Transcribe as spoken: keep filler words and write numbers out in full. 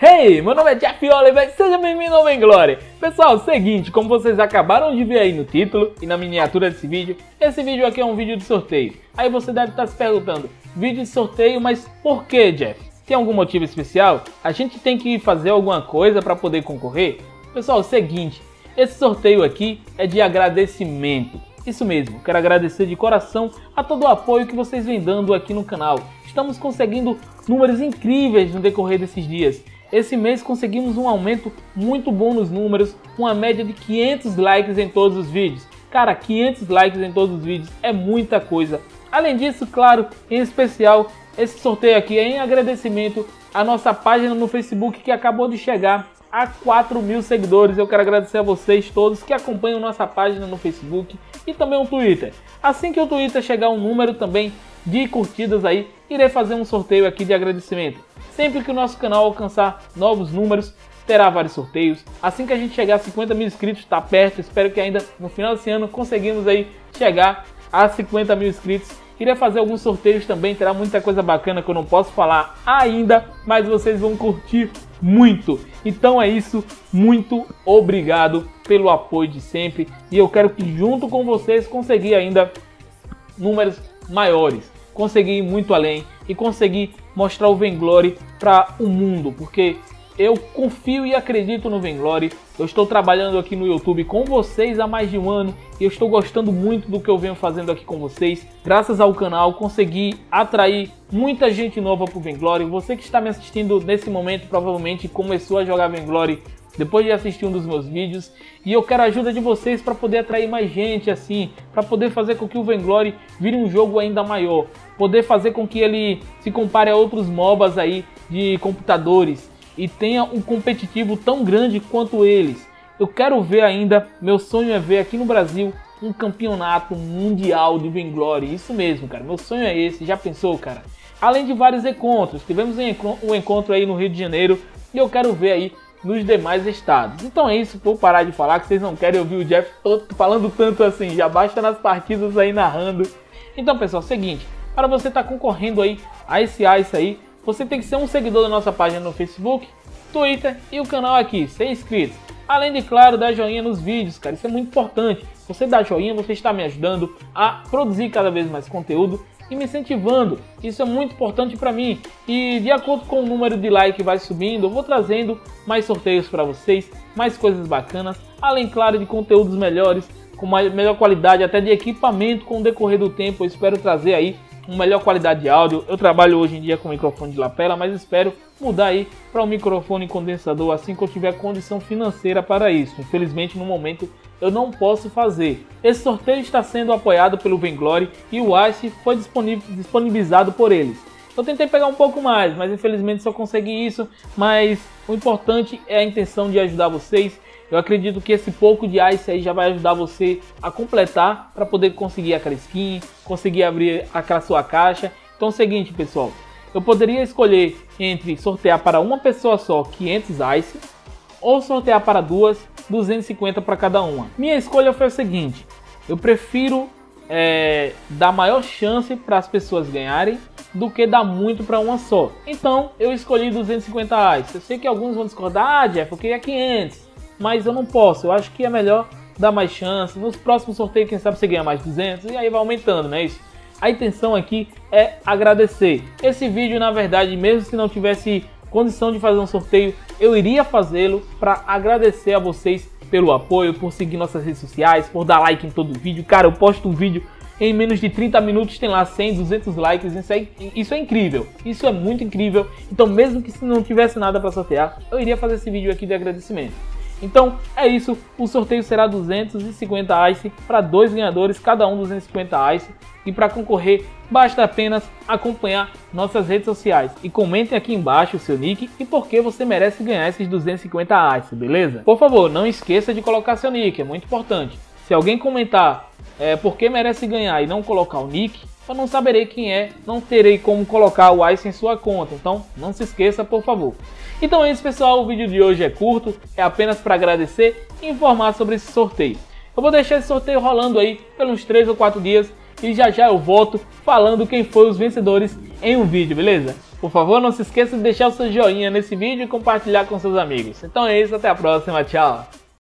Hey, meu nome é Jeff Oliver, seja bem-vindo ao Vainglory. Pessoal, seguinte, como vocês acabaram de ver aí no título e na miniatura desse vídeo, esse vídeo aqui é um vídeo de sorteio. Aí você deve estar se perguntando, vídeo de sorteio, mas por que, Jeff? Tem algum motivo especial? A gente tem que fazer alguma coisa para poder concorrer? Pessoal, é o seguinte, esse sorteio aqui é de agradecimento. Isso mesmo, quero agradecer de coração a todo o apoio que vocês vêm dando aqui no canal. Estamos conseguindo números incríveis no decorrer desses dias. Esse mês conseguimos um aumento muito bom nos números, uma média de quinhentos likes em todos os vídeos. Cara, quinhentos likes em todos os vídeos é muita coisa. Além disso, claro, em especial, esse sorteio aqui é em agradecimento à nossa página no Facebook que acabou de chegar a quatro mil seguidores. Eu quero agradecer a vocês todos que acompanham nossa página no Facebook e também o Twitter. Assim que o Twitter chegar um número também de curtidas aí, irei fazer um sorteio aqui de agradecimento. Sempre que o nosso canal alcançar novos números, terá vários sorteios. Assim que a gente chegar a cinquenta mil inscritos, está perto, espero que ainda no final desse ano conseguimos aí chegar a cinquenta mil inscritos. Irei fazer alguns sorteios também, terá muita coisa bacana que eu não posso falar ainda, mas vocês vão curtir muito. Então é isso, muito obrigado pelo apoio de sempre e eu quero que junto com vocês conseguir ainda números maiores, conseguir ir muito além e conseguir mostrar o Vainglory para o mundo, porque eu confio e acredito no Vainglory. Eu estou trabalhando aqui no YouTube com vocês há mais de um ano e eu estou gostando muito do que eu venho fazendo aqui com vocês. Graças ao canal consegui atrair muita gente nova para o Vainglory. Você que está me assistindo nesse momento provavelmente começou a jogar Vainglory depois de assistir um dos meus vídeos e eu quero a ajuda de vocês para poder atrair mais gente assim, para poder fazer com que o Vainglory vire um jogo ainda maior, poder fazer com que ele se compare a outros MOBAs aí de computadores e tenha um competitivo tão grande quanto eles. Eu quero ver ainda, meu sonho é ver aqui no Brasil um campeonato mundial de Vainglory. Isso mesmo, cara, meu sonho é esse. Já pensou, cara? Além de vários encontros, tivemos um encontro aí no Rio de Janeiro e eu quero ver aí nos demais estados. Então é isso, vou parar de falar que vocês não querem ouvir o Jeff falando tanto assim, já basta nas partidas aí narrando. Então pessoal, é o seguinte, para você estar concorrendo aí a esse Ice aí, você tem que ser um seguidor da nossa página no Facebook, Twitter e o canal aqui, ser inscrito. Além de, claro, dar joinha nos vídeos, cara, isso é muito importante. Você dá joinha, você está me ajudando a produzir cada vez mais conteúdo e me incentivando. Isso é muito importante para mim. E de acordo com o número de like que vai subindo, eu vou trazendo mais sorteios para vocês, mais coisas bacanas, além, claro, de conteúdos melhores, com mais, melhor qualidade, até de equipamento com o decorrer do tempo. Eu espero trazer aí uma melhor qualidade de áudio. Eu trabalho hoje em dia com microfone de lapela, mas espero mudar aí para um microfone condensador assim que eu tiver condição financeira para isso. Infelizmente no momento eu não posso fazer. Esse sorteio está sendo apoiado pelo Vainglory e o Ice foi disponibilizado por eles. Eu tentei pegar um pouco mais, mas infelizmente só consegui isso, mas o importante é a intenção de ajudar vocês. Eu acredito que esse pouco de Ice aí já vai ajudar você a completar para poder conseguir aquela skin, conseguir abrir aquela sua caixa. Então é o seguinte, pessoal, eu poderia escolher entre sortear para uma pessoa só quinhentos Ice ou sortear para duas, duzentos e cinquenta para cada uma. Minha escolha foi a seguinte, eu prefiro é, dar maior chance para as pessoas ganharem do que dar muito para uma só. Então eu escolhi duzentos e cinquenta Ice. Eu sei que alguns vão discordar, ah Jeff, eu queria quinhentos. Mas eu não posso, eu acho que é melhor dar mais chance. Nos próximos sorteios, quem sabe você ganha mais duzentos e aí vai aumentando, não é isso? A intenção aqui é agradecer. Esse vídeo, na verdade, mesmo se não tivesse condição de fazer um sorteio, eu iria fazê-lo para agradecer a vocês pelo apoio, por seguir nossas redes sociais, por dar like em todo vídeo. Cara, eu posto um vídeo em menos de trinta minutos, tem lá cem, duzentos likes, isso é, isso é incrível, isso é muito incrível. Então mesmo que se não tivesse nada para sortear, eu iria fazer esse vídeo aqui de agradecimento. Então é isso, o sorteio será duzentos e cinquenta Ice para dois ganhadores, cada um duzentos e cinquenta Ice. E para concorrer, basta apenas acompanhar nossas redes sociais. E comentem aqui embaixo o seu nick e por que você merece ganhar esses duzentos e cinquenta Ice, beleza? Por favor, não esqueça de colocar seu nick, é muito importante. Se alguém comentar é, por que merece ganhar e não colocar o nick, eu não saberei quem é, não terei como colocar o Ice em sua conta. Então não se esqueça, por favor. Então é isso, pessoal, o vídeo de hoje é curto, é apenas para agradecer e informar sobre esse sorteio. Eu vou deixar esse sorteio rolando aí pelos três ou quatro dias e já já eu volto falando quem foi os vencedores em um vídeo, beleza? Por favor, não se esqueça de deixar o seu joinha nesse vídeo e compartilhar com seus amigos. Então é isso, até a próxima, tchau!